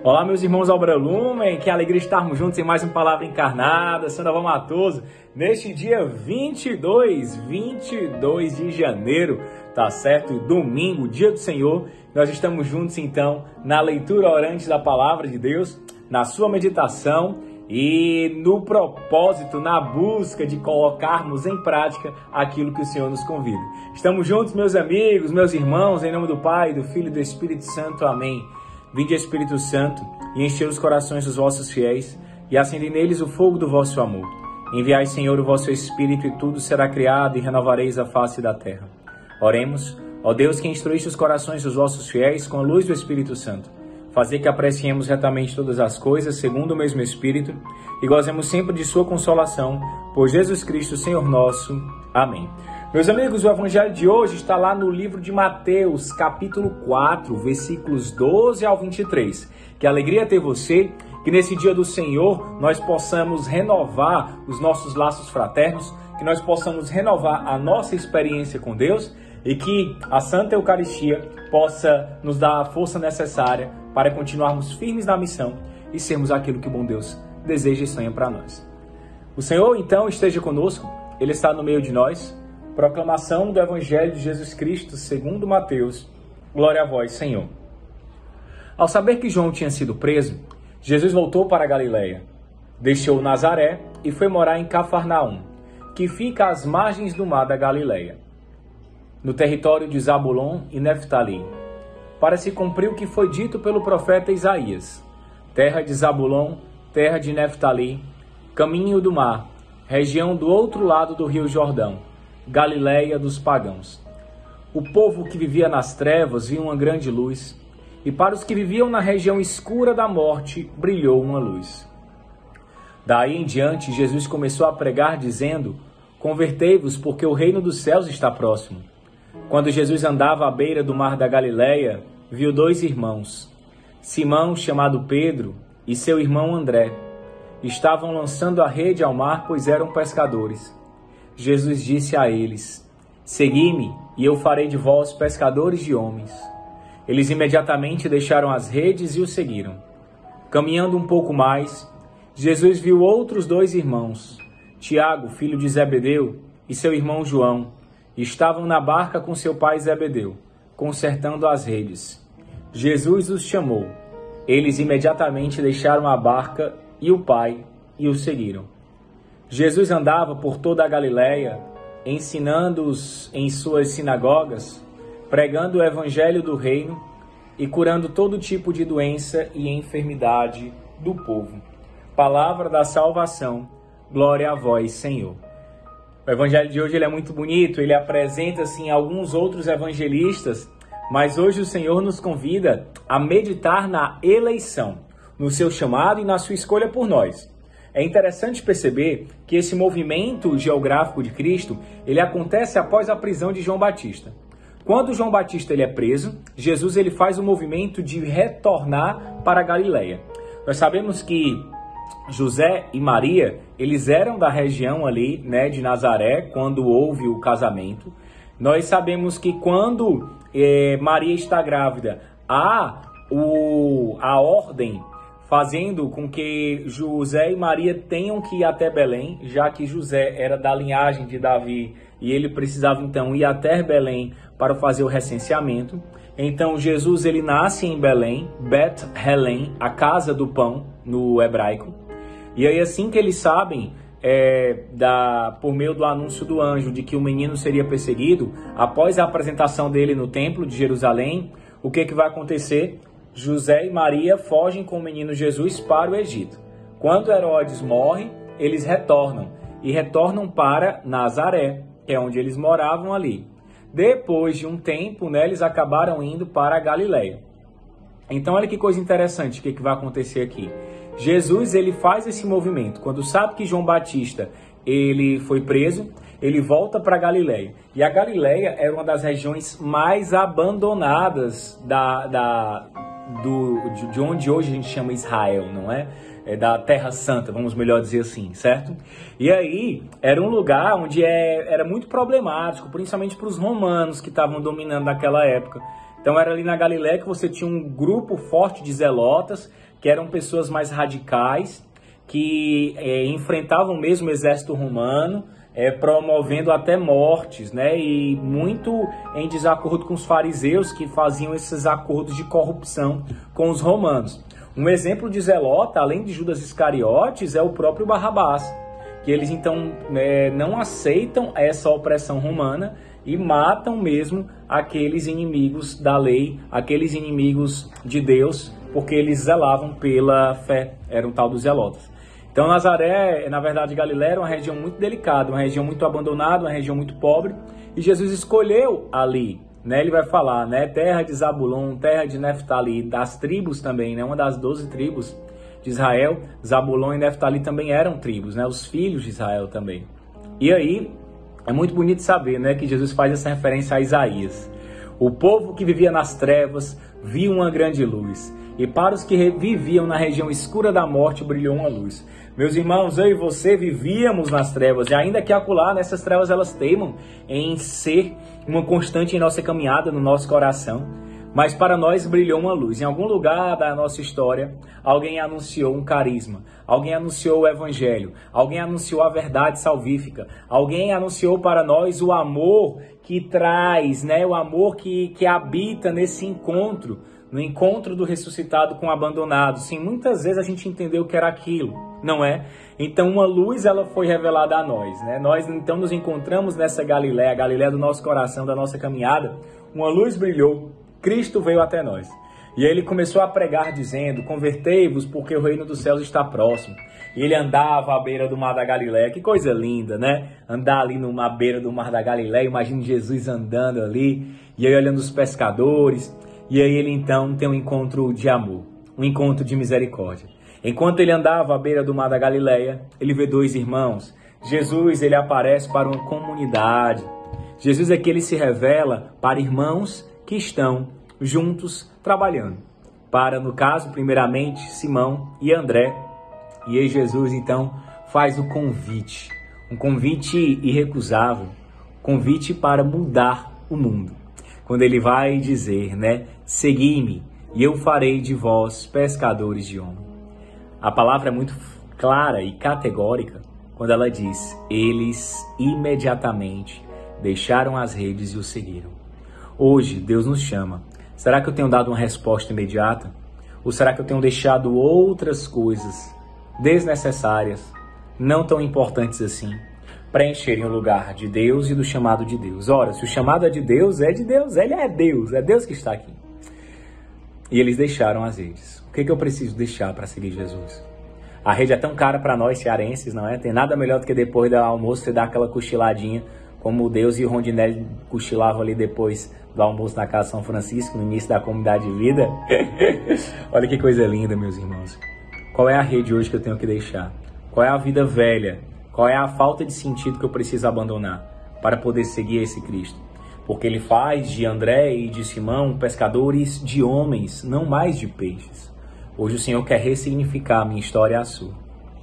Olá, meus irmãos Albra Lumen, que alegria estarmos juntos em mais uma Palavra Encarnada. Sandra Matoso, neste dia 22 de janeiro, tá certo? Domingo, dia do Senhor. Nós estamos juntos, então, na leitura orante da Palavra de Deus, na sua meditação e no propósito, na busca de colocarmos em prática aquilo que o Senhor nos convida. Estamos juntos, meus amigos, meus irmãos, em nome do Pai, do Filho e do Espírito Santo. Amém. Vinde, Espírito Santo, e enchei os corações dos vossos fiéis, e acendei neles o fogo do vosso amor. Enviai, Senhor, o vosso Espírito, e tudo será criado, e renovareis a face da terra. Oremos, ó Deus, que instruíste os corações dos vossos fiéis com a luz do Espírito Santo. Fazei que apreciemos retamente todas as coisas, segundo o mesmo Espírito, e gozemos sempre de sua consolação, por Jesus Cristo, Senhor nosso. Amém. Meus amigos, o Evangelho de hoje está lá no livro de Mateus, capítulo 4, versículos 12 ao 23. Que alegria ter você, que nesse dia do Senhor nós possamos renovar os nossos laços fraternos, que nós possamos renovar a nossa experiência com Deus e que a Santa Eucaristia possa nos dar a força necessária para continuarmos firmes na missão e sermos aquilo que o bom Deus deseja e sonha para nós. O Senhor, então, esteja conosco, Ele está no meio de nós. Proclamação do Evangelho de Jesus Cristo segundo Mateus. Glória a vós, Senhor. Ao saber que João tinha sido preso, Jesus voltou para a Galileia. Deixou Nazaré e foi morar em Cafarnaum, que fica às margens do mar da Galileia, no território de Zabulon e Neftali, para se cumprir o que foi dito pelo profeta Isaías: terra de Zabulon, terra de Neftali, caminho do mar, região do outro lado do rio Jordão, Galileia dos pagãos. O povo que vivia nas trevas viu uma grande luz, e para os que viviam na região escura da morte brilhou uma luz. Daí em diante, Jesus começou a pregar, dizendo: convertei-vos, porque o reino dos céus está próximo. Quando Jesus andava à beira do mar da Galileia, viu dois irmãos, Simão, chamado Pedro, e seu irmão André. Estavam lançando a rede ao mar, pois eram pescadores. Jesus disse a eles: segui-me, e eu farei de vós pescadores de homens. Eles imediatamente deixaram as redes e o seguiram. Caminhando um pouco mais, Jesus viu outros dois irmãos, Tiago, filho de Zebedeu, e seu irmão João. Estavam na barca com seu pai Zebedeu, consertando as redes. Jesus os chamou. Eles imediatamente deixaram a barca e o pai e o seguiram. Jesus andava por toda a Galileia, ensinando-os em suas sinagogas, pregando o evangelho do reino e curando todo tipo de doença e enfermidade do povo. Palavra da salvação, glória a vós, Senhor. O evangelho de hoje ele é muito bonito, ele apresenta assim alguns outros evangelistas, mas hoje o Senhor nos convida a meditar na eleição, no seu chamado e na sua escolha por nós. É interessante perceber que esse movimento geográfico de Cristo, ele acontece após a prisão de João Batista. Quando João Batista ele é preso, Jesus ele faz o movimento de retornar para a Galileia. Nós sabemos que José e Maria, eles eram da região ali, né, de Nazaré, quando houve o casamento. Nós sabemos que quando Maria está grávida, há a ordem fazendo com que José e Maria tenham que ir até Belém, já que José era da linhagem de Davi e ele precisava então ir até Belém para fazer o recenseamento. Então Jesus ele nasce em Belém, Bet-Helem, a casa do pão no hebraico. E aí assim que eles sabem, por meio do anúncio do anjo de que o menino seria perseguido, após a apresentação dele no templo de Jerusalém, o que vai acontecer? José e Maria fogem com o menino Jesus para o Egito. Quando Herodes morre, eles retornam para Nazaré, que é onde eles moravam ali. Depois de um tempo, né, eles acabaram indo para a Galileia. Então, olha que coisa interessante, o que vai acontecer aqui. Jesus ele faz esse movimento. Quando sabe que João Batista ele foi preso, ele volta para a Galileia. E a Galileia era uma das regiões mais abandonadas de onde hoje a gente chama Israel, não é? Da Terra Santa, vamos melhor dizer assim, certo? E aí, era um lugar onde era muito problemático, principalmente para os romanos que estavam dominando naquela época. Então era ali na Galileia que você tinha um grupo forte de zelotas que eram pessoas mais radicais, que enfrentavam mesmo o exército romano, promovendo até mortes, né? E muito em desacordo com os fariseus, que faziam esses acordos de corrupção com os romanos. Um exemplo de zelota, além de Judas Iscariotes, é o próprio Barrabás, que eles então não aceitam essa opressão romana e matam mesmo aqueles inimigos da lei, aqueles inimigos de Deus, porque eles zelavam pela fé, era um tal dos zelotas. Então Nazaré, na verdade Galiléia, era uma região muito delicada, uma região muito abandonada, uma região muito pobre, e Jesus escolheu ali, né? Ele vai falar, né? Terra de Zabulon, terra de Neftali, das tribos também, né? Uma das 12 tribos de Israel, Zabulon e Neftali também eram tribos, né? Os filhos de Israel também. E aí, é muito bonito saber, né, que Jesus faz essa referência a Isaías. O povo que vivia nas trevas viu uma grande luz, e para os que viviam na região escura da morte brilhou uma luz. Meus irmãos, eu e você vivíamos nas trevas, e ainda que acolá, nessas trevas elas teimam em ser uma constante em nossa caminhada, no nosso coração. Mas para nós brilhou uma luz. Em algum lugar da nossa história, alguém anunciou um carisma, alguém anunciou o evangelho, alguém anunciou a verdade salvífica, alguém anunciou para nós o amor que traz, né? O amor que habita nesse encontro, no encontro do ressuscitado com o abandonado. Sim, muitas vezes a gente entendeu que era aquilo, não é? Então uma luz ela foi revelada a nós, né? Nós então nos encontramos nessa Galiléia, a Galiléia do nosso coração, da nossa caminhada. Uma luz brilhou, Cristo veio até nós. E aí ele começou a pregar dizendo, convertei-vos porque o reino dos céus está próximo. E ele andava à beira do mar da Galiléia, que coisa linda, né? Andar ali na beira do mar da Galiléia, imagine Jesus andando ali, e aí olhando os pescadores. E aí ele então tem um encontro de amor, um encontro de misericórdia. Enquanto ele andava à beira do mar da Galiléia, ele vê dois irmãos. Jesus, ele aparece para uma comunidade. Jesus é que ele se revela para irmãos que estão juntos trabalhando. Para, no caso, primeiramente, Simão e André. E aí Jesus, então, faz o convite. Um convite irrecusável. Convite para mudar o mundo. Quando ele vai dizer, né? Segui-me e eu farei de vós pescadores de homens. A palavra é muito clara e categórica quando ela diz, eles imediatamente deixaram as redes e o seguiram. Hoje, Deus nos chama. Será que eu tenho dado uma resposta imediata? Ou será que eu tenho deixado outras coisas desnecessárias, não tão importantes assim, preencherem o lugar de Deus e do chamado de Deus? Ora, se o chamado é de Deus, Ele é Deus que está aqui. E eles deixaram as redes. O que eu preciso deixar para seguir Jesus? A rede é tão cara para nós cearenses, não é? Tem nada melhor do que depois do almoço você dar aquela cochiladinha, como Deus e o Rondinelli cochilavam ali depois do almoço na casa de São Francisco, no início da comunidade de vida. Olha que coisa linda, meus irmãos. Qual é a rede hoje que eu tenho que deixar? Qual é a vida velha? Qual é a falta de sentido que eu preciso abandonar para poder seguir esse Cristo? Porque ele faz de André e de Simão pescadores de homens, não mais de peixes. Hoje o Senhor quer ressignificar a minha história e a sua.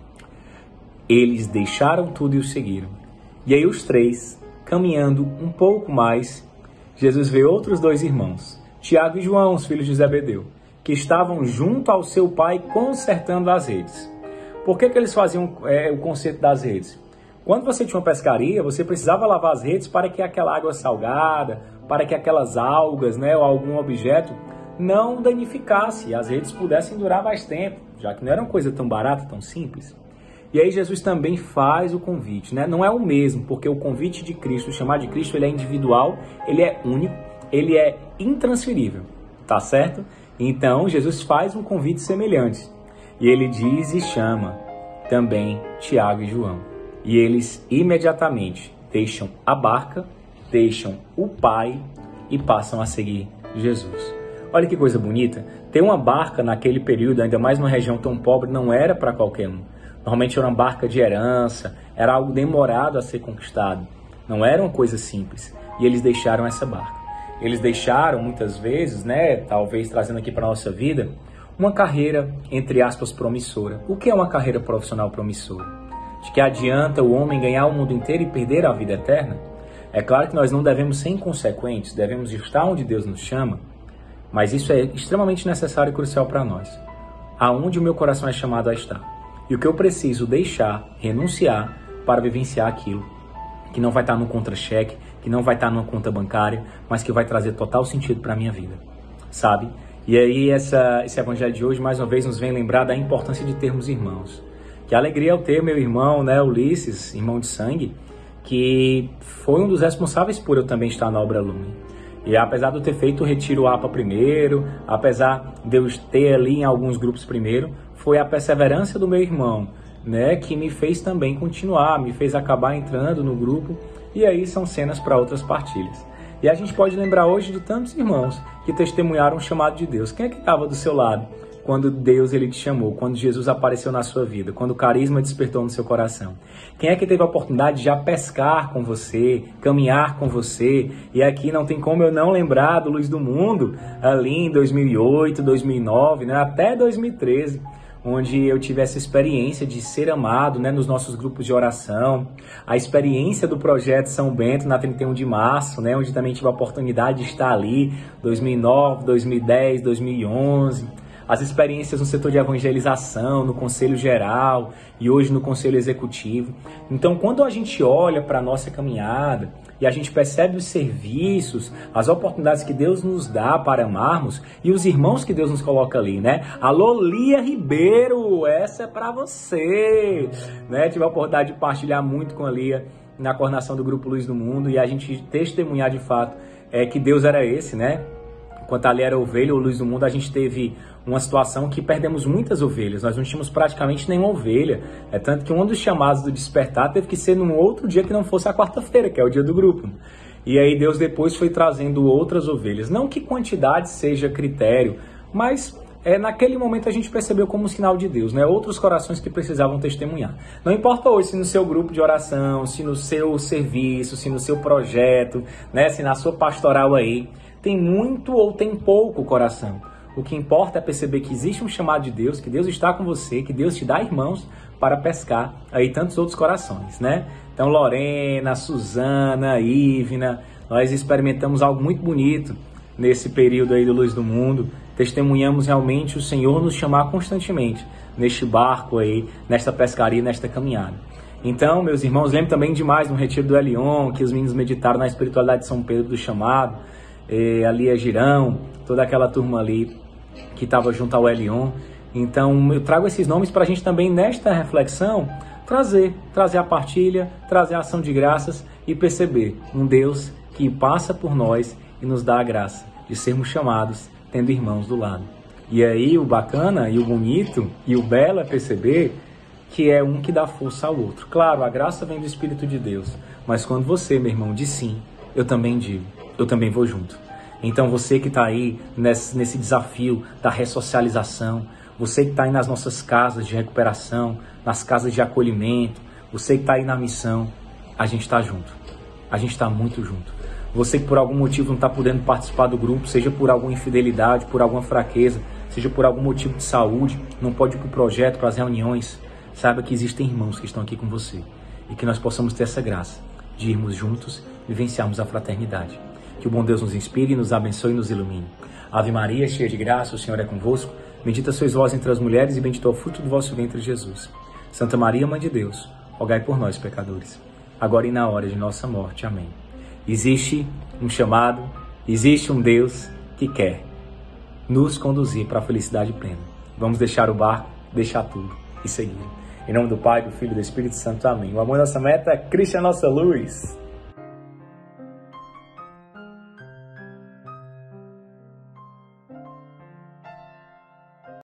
Eles deixaram tudo e o seguiram. E aí os três, caminhando um pouco mais, Jesus vê outros dois irmãos, Tiago e João, os filhos de Zebedeu, que estavam junto ao seu pai consertando as redes. Por que eles faziam o conserto das redes? Quando você tinha uma pescaria, você precisava lavar as redes para que aquela água salgada, para que aquelas algas, né, ou algum objeto não danificasse, as redes pudessem durar mais tempo, já que não era uma coisa tão barata, tão simples. E aí Jesus também faz o convite, né? Não é o mesmo, porque o convite de Cristo, o chamado de Cristo, ele é individual, ele é único, ele é intransferível, tá certo? Então Jesus faz um convite semelhante. E ele diz e chama também Tiago e João. E eles imediatamente deixam a barca, deixam o pai e passam a seguir Jesus. Olha que coisa bonita. Ter uma barca naquele período, ainda mais numa região tão pobre, não era para qualquer um. Normalmente era uma barca de herança, era algo demorado a ser conquistado. Não era uma coisa simples. E eles deixaram essa barca. Eles deixaram, muitas vezes, né, talvez trazendo aqui para a nossa vida, uma carreira, entre aspas, promissora. O que é uma carreira profissional promissora? De que adianta o homem ganhar o mundo inteiro e perder a vida eterna? É claro que nós não devemos ser inconsequentes, devemos estar onde Deus nos chama, mas isso é extremamente necessário e crucial para nós. aonde o meu coração é chamado a estar. E o que eu preciso deixar, renunciar, para vivenciar aquilo que não vai estar no contra-cheque, que não vai estar numa conta bancária, mas que vai trazer total sentido para a minha vida, sabe? E aí esse evangelho de hoje, mais uma vez, nos vem lembrar da importância de termos irmãos. Que alegria eu ter meu irmão, né, Ulisses, irmão de sangue, que foi um dos responsáveis por eu também estar na Obra Lumen. E apesar de eu ter feito o Retiro APA primeiro, apesar de eu ter ali em alguns grupos primeiro, foi a perseverança do meu irmão, né, que me fez também continuar, me fez acabar entrando no grupo, e aí são cenas para outras partilhas. E a gente pode lembrar hoje de tantos irmãos que testemunharam o chamado de Deus. Quem é que estava do seu lado quando Deus ele te chamou, quando Jesus apareceu na sua vida, quando o carisma despertou no seu coração? Quem é que teve a oportunidade de já pescar com você, caminhar com você? E aqui não tem como eu não lembrar do Luz do Mundo, ali em 2008, 2009, né, até 2013. Onde eu tive essa experiência de ser amado, né, nos nossos grupos de oração, a experiência do Projeto São Bento na 31 de março, né, onde também tive a oportunidade de estar ali, 2009, 2010, 2011, as experiências no setor de evangelização, no Conselho Geral e hoje no Conselho Executivo. Então, quando a gente olha para a nossa caminhada e a gente percebe os serviços, as oportunidades que Deus nos dá para amarmos e os irmãos que Deus nos coloca ali, né? Alô, Lia Ribeiro, essa é para você, né? Tive a oportunidade de partilhar muito com a Lia na coordenação do Grupo Luz do Mundo e a gente testemunhar de fato que Deus era esse, né? Enquanto ali era ovelha ou Luz do Mundo, a gente teve uma situação que perdemos muitas ovelhas. Nós não tínhamos praticamente nenhuma ovelha. É tanto que um dos chamados do despertar teve que ser num outro dia que não fosse a quarta-feira, que é o dia do grupo. E aí Deus depois foi trazendo outras ovelhas. Não que quantidade seja critério, mas naquele momento a gente percebeu como um sinal de Deus, né? Outros corações que precisavam testemunhar. Não importa hoje se no seu grupo de oração, se no seu serviço, se no seu projeto, né? Se na sua pastoral aí, tem muito ou tem pouco coração. O que importa é perceber que existe um chamado de Deus, que Deus está com você, que Deus te dá irmãos para pescar aí tantos outros corações, né? Então, Lorena, Suzana, Ivna, nós experimentamos algo muito bonito nesse período aí do Luz do Mundo. Testemunhamos realmente o Senhor nos chamar constantemente neste barco aí, nesta pescaria, nesta caminhada. Então, meus irmãos, lembro também demais no Retiro do Elion, que os meninos meditaram na espiritualidade de São Pedro do chamado, ali é Girão, toda aquela turma ali que estava junto ao Elion. Então eu trago esses nomes para a gente também nesta reflexão trazer a partilha, trazer a ação de graças e perceber um Deus que passa por nós e nos dá a graça de sermos chamados tendo irmãos do lado. E aí o bacana e o bonito e o belo é perceber que é um que dá força ao outro. Claro, a graça vem do Espírito de Deus, mas quando você, meu irmão, diz sim, eu também digo, eu também vou junto. Então você que está aí nesse desafio da ressocialização, você que está aí nas nossas casas de recuperação, nas casas de acolhimento, você que está aí na missão, a gente está junto. A gente está muito junto. Você que por algum motivo não está podendo participar do grupo, seja por alguma infidelidade, por alguma fraqueza, seja por algum motivo de saúde, não pode ir para o projeto, para as reuniões, saiba que existem irmãos que estão aqui com você e que nós possamos ter essa graça de irmos juntos e vivenciarmos a fraternidade. Que o bom Deus nos inspire, nos abençoe e nos ilumine. Ave Maria, cheia de graça, o Senhor é convosco. Bendita sois vós entre as mulheres e bendito é o fruto do vosso ventre, Jesus. Santa Maria, Mãe de Deus, rogai por nós, pecadores, agora e na hora de nossa morte. Amém. Existe um chamado, existe um Deus que quer nos conduzir para a felicidade plena. Vamos deixar o barco, deixar tudo e seguir. Em nome do Pai, do Filho e do Espírito Santo. Amém. O amor é nossa meta, Cristo é a nossa luz.